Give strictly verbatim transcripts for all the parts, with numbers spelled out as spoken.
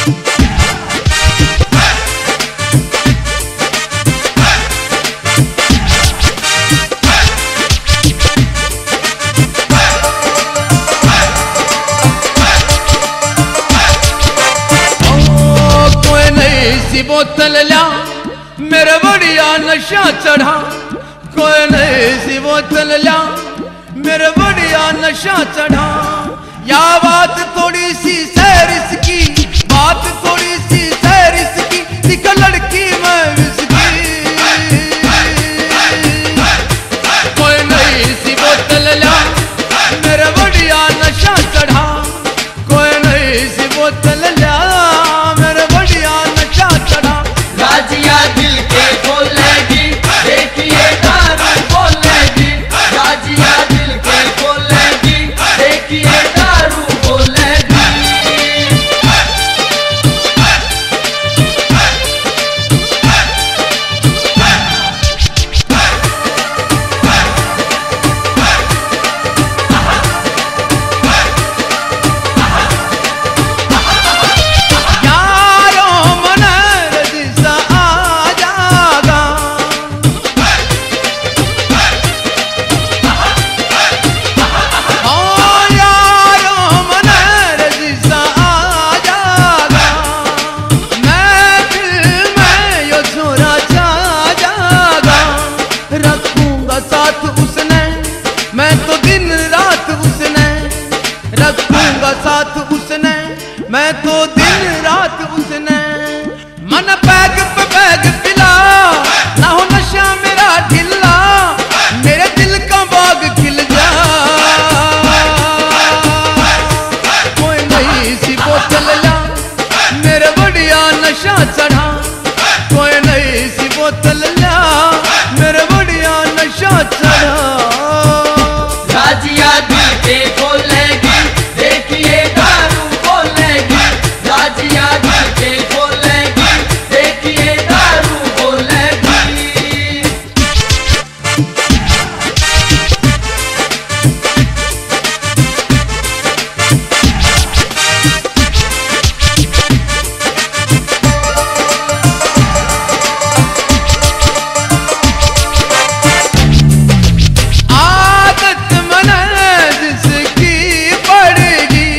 बोतल ला मेरे बढ़िया नशा चढ़ा, कोई नहीं सी बोतल ला मेरे बढ़िया नशा चढ़ा। या बात थोड़ी सी सैर इसकी, बात थोड़ी सी सैर इसकी, दिख लड़की मैं इसकी। कोई नहीं सी बोतल ला मेरे बढ़िया नशा चढ़ा, कोई नहीं सी बोतल ला मेरे बढ़िया नशा चढ़ा। राजिया दिल के खोलेगी, देखिए दारू बोलेगी। राजिया दिल के खोलेगी, देखिए दारू बोलेगी। साथ उसने मैं तो दिन रात उसने, मन पैग पे पैग पिला ना हो नशा मेरा ढिल्ला, मेरे दिल का बाग खिल जा। कोई नहीं सी बोतल ला मेरे बढ़िया नशा चढ़ा, कोई नहीं सी बोतल ला मेरे बढ़िया नशा चढ़ा। राजिया दिल के खोलेगी, देखिए दारू बोलेगी। राजिया दिल के खोलेगी, देखिए दारू बोलेगी। आदत मन जिसकी पड़ेगी,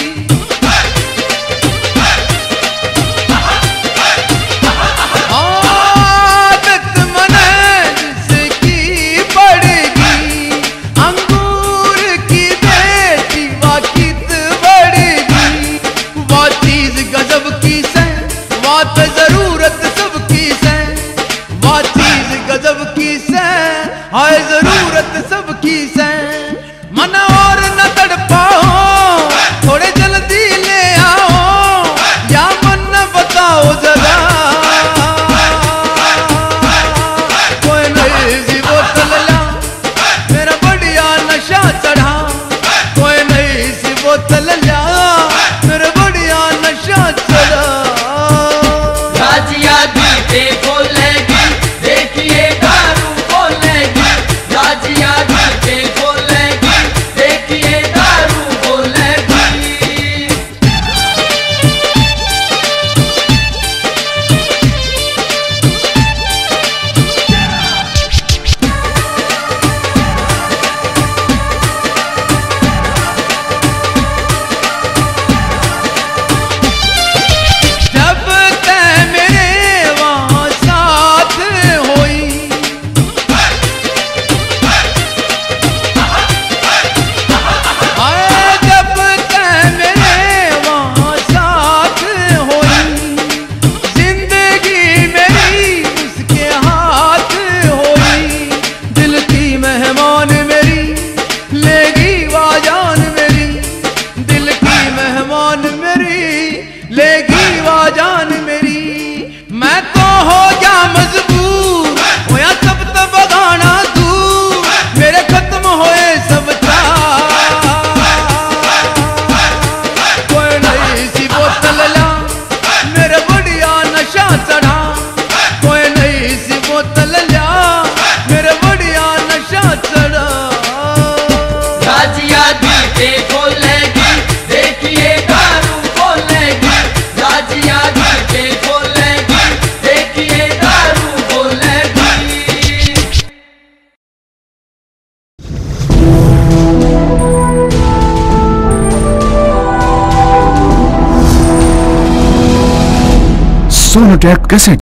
आदत मन जिसकी पड़ेगी, अंगूर की बेटी वाकित बढ़ेगी। वो चीज गजब की से बात जरूरत सबकी से, वो चीज गजब की से हाय जरूरत सबकी से। मन और न तड़पाओ, थोड़े जल्दी ले आओ, या मन न बताओ जरा। कोई नहीं सी बोतल ला मेरा बढ़िया नशा चढ़ा, कोई नहीं सी बोतल ला मेरा बढ़िया नशा चढ़ा। राजिया दिल के खोलेगी, देखिए दारू बोलेगी। राजिया दिल के खोलेगी, देखिए दारू बोलेगी। जब तै मेरे वहाँ साथ होई, आए जब तै मेरे वहाँ साथ होई, जिंदगी मेरी उसके हाथ होई। दिल की मेहमान मेरी लेगी वाजान मेरी, दिल की मेहमान मेरी लेगी वाजान मेरी। मैं तो हो गया मजबूर, होया सब तो बगाना दूर, मेरे खत्म होए सब चाह। कोई नहीं सी बोतल ला मेरे बढ़िया नशा चढ़ा, कोई नहीं सी बोतल ला मेरे बढ़िया नशा चढ़ा। राजिया दिल के खोलेगी, देखिए दारू बोलेगी। Sonotek cassette.